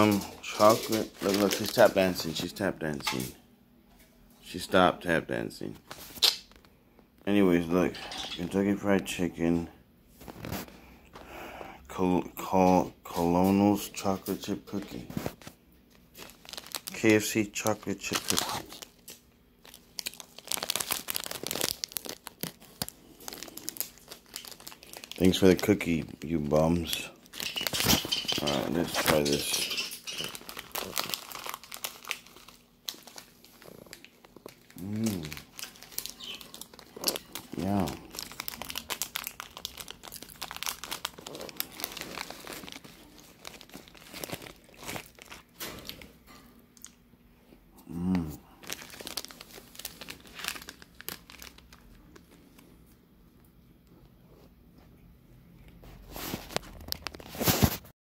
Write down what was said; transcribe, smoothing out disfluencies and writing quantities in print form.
chocolate. Look, she's tap dancing. She's tap dancing. She stopped tap dancing. Anyways, look. Kentucky Fried Chicken. Colonel's chocolate chip cookie. KFC chocolate chip cookie. Thanks for the cookie, you bums. Alright, let's try this.